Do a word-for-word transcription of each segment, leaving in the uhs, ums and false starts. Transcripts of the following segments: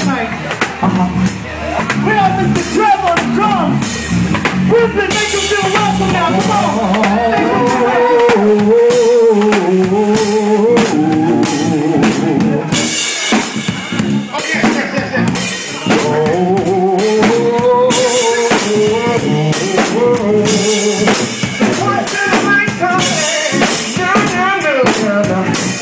tonight. Uh-huh. We have Mister Trev on the drums. Brooklyn, make them feel welcome now. Come on. Oh, yeah, yeah, yeah, yeah. What the lights coming? No, no, no, no, no.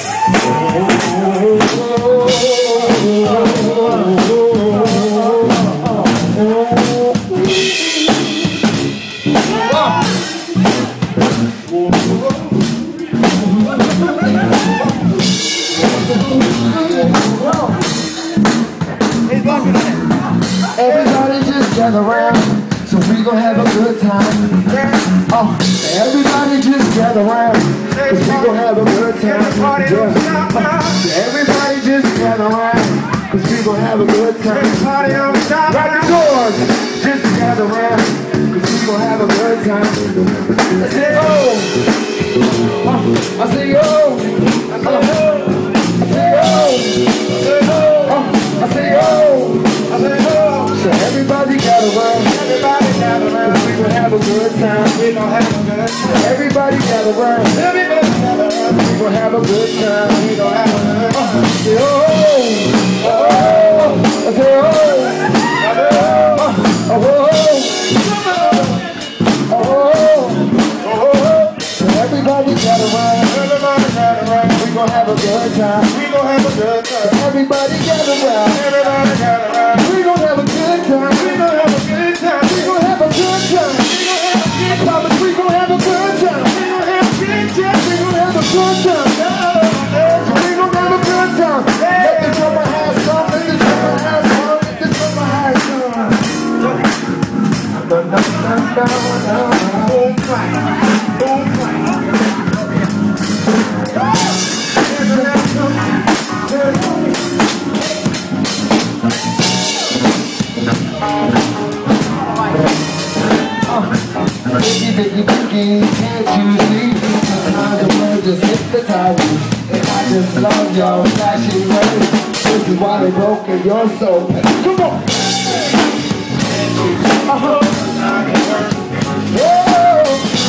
Everybody just gather around, so we gon' have a good time. Oh, everybody just gather around, cause we gon' have a good time. Yeah. Everybody just gather around, cause we gon' have a good time. Right the doors, just gather around, cause we gon' have a good time. I say oh, I say oh, I say oh, I say oh, I say oh, I say oh. So everybody gather around, everybody gather around, we gon' have a good time, we gon' have a good time. Everybody gather around, everybody gather around, we gon' have a good time, we gon' have a good time. I say oh, oh, I say oh, oh, oh, oh, oh. So everybody gather around, everybody gather around, we gon' have a good time, we gon' have a good time. Everybody gather around, everybody gather around, we gon' have a good time, we gon' have a good time, we gon' have a good time, we gon' have a good time. I promise we gon' have a good time, we gon' have a good time, we gon' have a good time, we gon' have a good time. Let the drummer have some, let the drummer have some, let the drummer have some. No, no, no, no, no. Boom, clap, boom, clap. Biggie, biggie, biggie, can't you see? Sometimes the world just hypnotize you. And I just love y'all flashing ways. This is why they broke in your soul. Come on! Uh-huh. Whoa!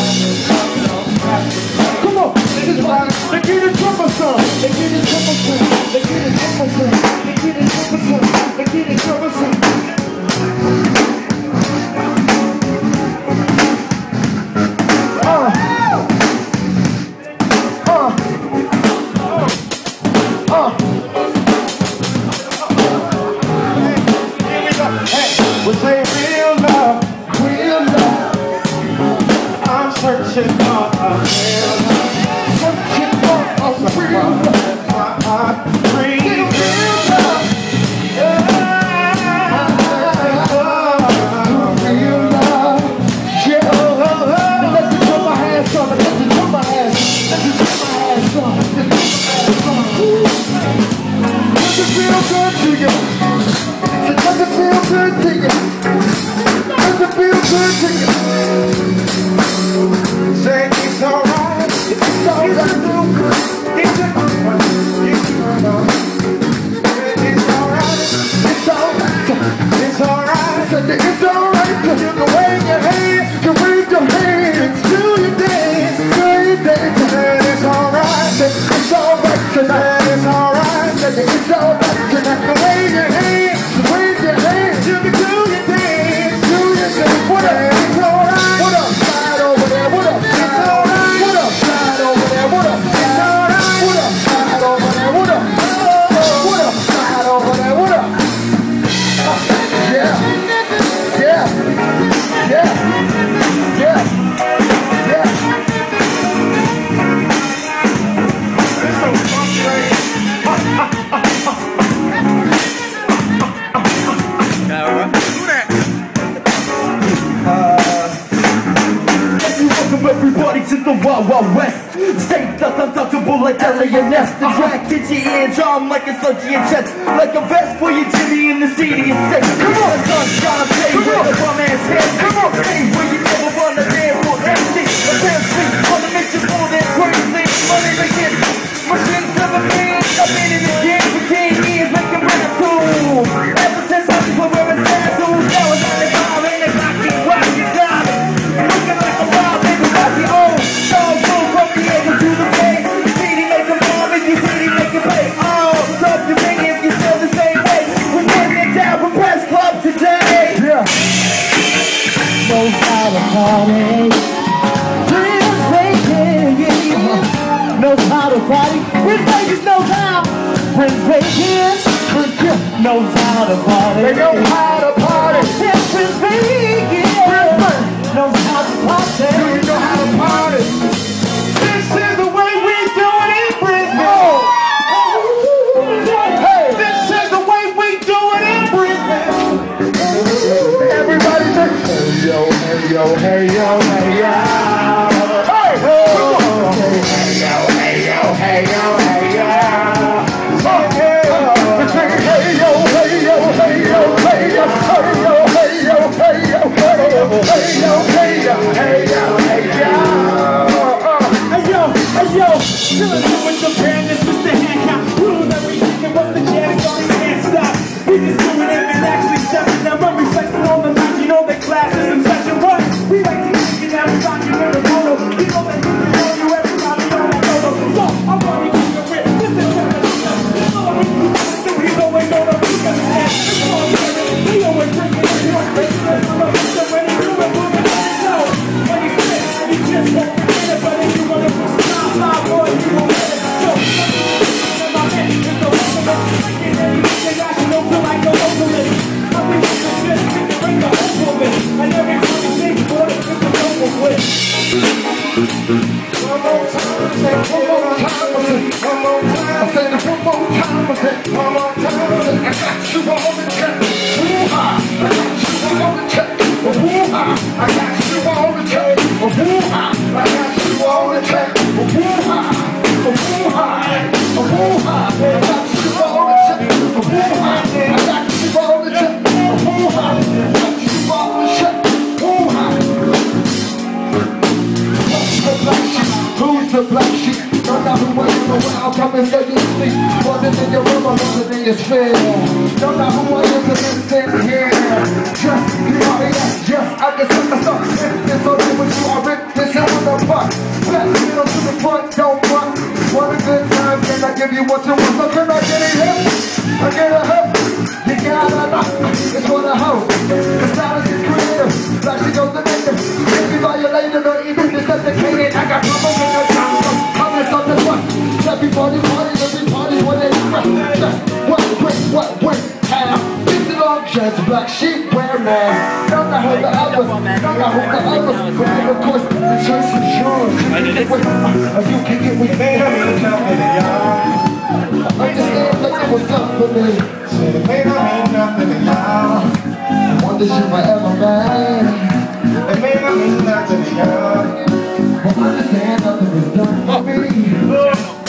Come on! This is why they get a drummer song. They get a drummer song. They get a drummer song. They get a drummer song. They get a drummer song. We say real love, real love. I'm searching for a real love, searching for a real love. My heart breathes real love, yeah. Real love, yeah. Let the drummer have some, let the drummer have some, let the drummer have some, let the drummer have some. Does it feel good to you? Does it feel good to you? Does it feel good to you? Say it's alright, it's alright, it's alright, it's alright, it's alright, it's alright, it's alright, it's alright. You can wave your hands, you wave your hands, do your dance, do your dance. It's alright, it's alright tonight, it's alright, it's alright tonight. Wave your hands. Wave your hands, you can do your dance, do your dance. What up? It's alright. What up? Slide over there. What up? It's alright. What up? Slide over there. What up? It's alright. What up? Slide over there. What up? What up? Slide over there. What up? Yeah. Yeah. Yeah. Yeah. Yeah. It's so funky. Everybody to the Wild Wild West. Stay that's untouchable like L A and S. The track hits your eardrum like a sludgy and chest. Like a vest for your Jimmy in the city is safe. Come on, son, gotta stay where the bum ass head. Come on, stay where you never run the damn for empty. A damn street on the mission for that crazy money they get. Machines of a man, I've been in the game for ten years making rap tools. Vegas knows how to party. They know how to party. Texas Vegas knows how to party. Do you know how to party? This is the way we do it in Brisbane. Oh. Hey. This is the way we do it in Brisbane. Everybody say, hey yo, hey yo, hey yo, hey yo. Hey, oh. Hey yo, hey yo, hey yo, hey yo. Chillin' out with the band, it's Mister Hancock. Rule everything and what's the jazz on his can't stop. We just doing it and actually stepping. Now I'm reflecting on the night, you know that class is in session. What? We like to kick it out and rock you in the photo. You know that you can know you everybody on that photo. So I'm gonna keep it with this is what I'm doing. This all we do. He's always on the week of the dance. It's all good. We always bring it in one place. Let's go up to when he do it, move it, let it go. When he spit, he just won't forget it. But if you wanna push it out, my boy, you won't let it go. In my head, it's the rest of us. Making everything national till I go localist. I think it's just this, we can bring the whole woman. And everybody thinks, boy, it's just a local with. One more time, say one more time, one more time. I said it one more time, I said one more time. I got you on the check, woo-ha. I got you on the check, woo-ha. I got you on the check, woo-ha. I got you on the check, woo-ha. Woo-ha, woo-ha. I got you on the check, woo-ha. I got you on the check, woo-ha. I got you on the check, woo-ha. Who's the black sheep? Don't know who I am or where I'm coming, so you speak. Wasn't in your room, I wasn't in your sphere. Don't know who I am, so just sit here. Just, you know me, that's just, I can set the stuff. If this or that, but you are rip this out of the butt. Back, you know, to the front, don't run. Want a good time, can I give you what you want? So can I get it hip? I get a hip. You gotta know, it's for the house. The style is creative, like she goes to make them. If you violated or even decepticated, I got trouble with the time. Comments on the front. Everybody party, everybody when they rap. Just what, quick, what, when, how. This is long shirts, black sheep wear now. Don't know who the others, don't know who the others. But then of course, the choice is yours. You can get with, or you can get with me. Understand that it was up for me. Say the pain don't mean nothing to y'all. I want this shit forever, man. It may not mean nothing to y'all. But understand nothing is done for me.